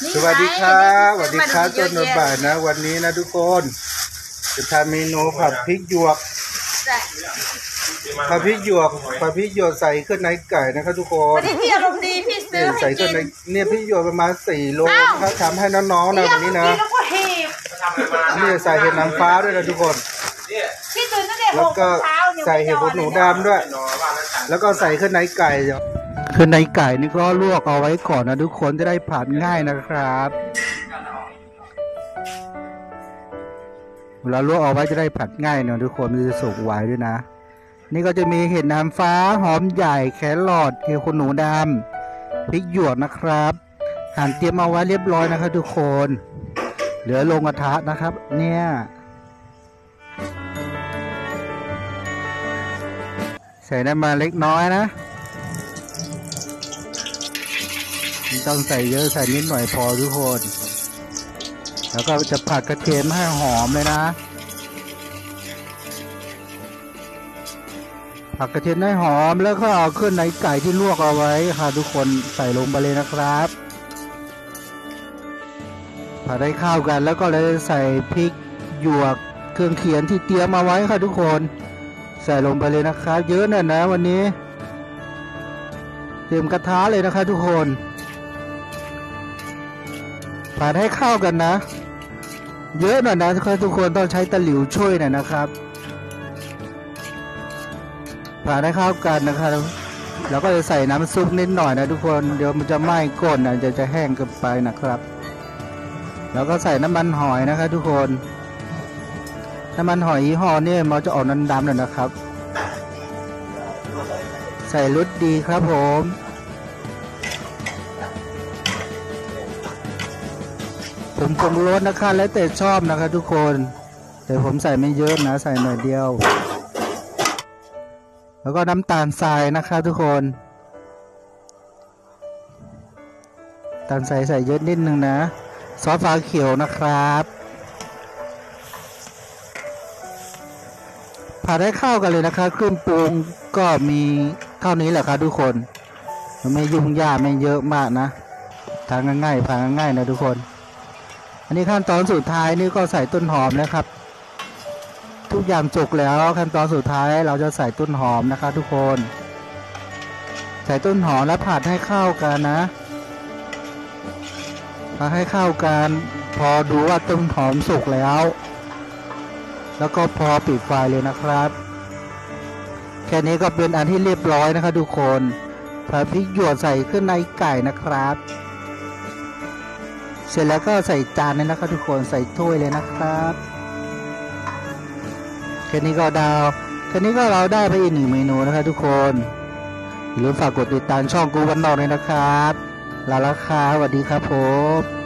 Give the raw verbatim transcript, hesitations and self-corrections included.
สวัสดีครับสวัสดีครับต้นบ่ายนะวันนี้นะทุกคนจะทำเมนูผัดพริกหยวกผัดพริกหยวกผัดพริกหยวกใส่เครื่องในไก่นะครับทุกคนวันนี้พี่อารมณ์ดีพี่ซื้อให้กินเนี่ยพริกหยวกประมาณสี่โลนะครับทำให้น้องๆนะวันนี้นะนี่ใส่เห็ดนางฟ้าด้วยนะทุกคนแล้วก็ใส่เห็ดหนูดำด้วยแล้วก็ใส่เครื่องในไก่เครื่องในไก่นี่ก็ลวกเอาไว้ก่อนนะทุกคนจะได้ผัดง่ายนะครับเวลาลวกเอาไว้จะได้ผัดง่ายเนาะทุกคนมันจะสุกไวด้วยนะนี่ก็จะมีเห็ดนางฟ้าหอมใหญ่แครอทเห็ดหนูดำพริกหยวกนะครับหั่นเตรียมเอาไว้เรียบร้อยนะครับทุกคนเหลือลงกระทะนะครับเนี่ยใส่น้ำมันเล็กน้อยนะไม่ต้องใส่เยอะใส่นิดหน่อยพอทุกคนแล้วก็จะผัดกระเทียมให้หอมเลยนะผัดกระเทียมให้หอมแล้วก็เอาเครื่องในไก่ที่ลวกเอาไว้ค่ะทุกคนใส่ลงไปเลยนะครับผัดให้เข้ากันแล้วก็เลยใส่พริกหยวกเครื่องเคียงที่เตรียมมาไว้ค่ะทุกคนใส่ลงไปเลยนะครับเยอะหน่อยนะวันนี้เตรียมกระทะเลยนะคะทุกคนผัดให้เข้ากันนะเยอะหน่อยนะทุกคนต้องใช้ตะหลิวช่วยหน่อยนะครับผัดให้เข้ากันนะครับแล้วก็จะใส่น้ำซุปนิดหน่อยนะทุกคนเดี๋ยวมันจะไหม้ก้นนะจะจะแห้งเกินไปนะครับแล้วก็ใส่น้ำมันหอยนะครับทุกคนน้ำมันหอยยี่ห้อนี่มันจะออกน้ำดำหน่อยนะครับใส่รสดีครับผมผมปรุงรสนะคะแล้วแต่ชอบนะคะทุกคนแต่ผมใส่ไม่เยอะนะใส่หน่อยเดียวแล้วก็น้ำตาลทรายนะคะทุกคนตาลทรายใส่เยอะนิดนึงนะซอสฟ้าเขียวนะครับผัดให้เข้ากันเลยนะคะเครื่องปรุงก็มีเท่านี้แหละครับทุกคนมันไม่ยุ่งยากไม่เยอะมากนะทานง่ายๆผัดง่ายๆนะทุกคนอันนี้ขั้นตอนสุดท้ายนี่ก็ใส่ต้นหอมนะครับทุกอย่างสุกแล้วขั้นตอนสุดท้ายเราจะใส่ต้นหอมนะคะทุกคนใส่ต้นหอมแล้วผัดให้เข้ากันนะผัดให้เข้ากันพอดูว่าต้นหอมสุกแล้วแล้วก็พอปิดไฟเลยนะครับแค่นี้ก็เป็นอันที่เรียบร้อยนะคะทุกคนผัดพริกหยวกใส่เครื่องในไก่นะครับเสร็จแล้วก็ใส่จานเลยนะครับทุกคนใส่ถ้วยเลยนะครับแค่นี้ก็ดาวแค่นี้ก็เราได้ไปอีกหนึ่งเมนูนะครับทุกคนอย่าลืมฝากกดติดตามช่องกูวันนอกเลยนะครับลาละครับสวัสดีครับผม